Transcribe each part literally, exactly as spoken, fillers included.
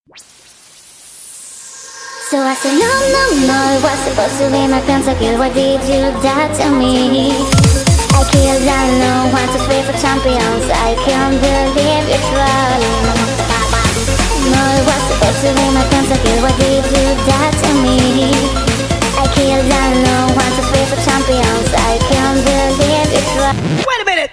So I said no, no, no, it was supposed to be my pentakill. Why did you die to me? I killed, I know, one, two, three for champions. I can't believe it's rolling. No, it was supposed to be my pentakill. Why did you die to me? I killed, I know, one, two, three for champions. I can't believe it's rolling. Wait a minute!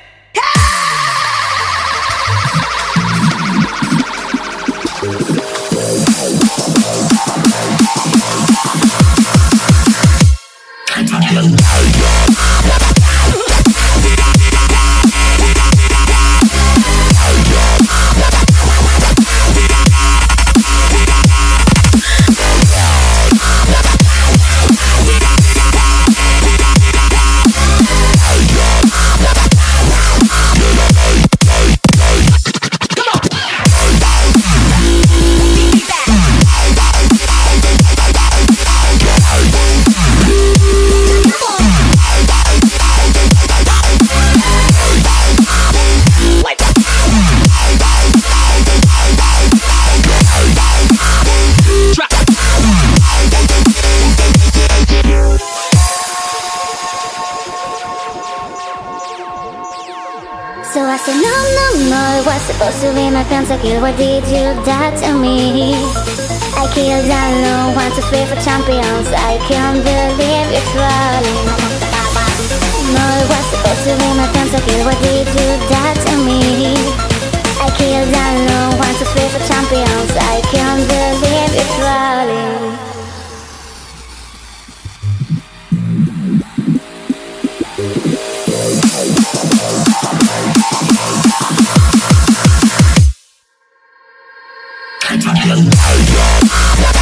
So I said no, no, no, it was supposed to be my pentakill. Why did you die to me? I killed, I know, one, two, three for champions. I can't believe it's rolling. No, it was supposed to be my pentakill. Why did you die to me? I killed, I know, one, two, three for champions. I can't believe it's rolling. Hey,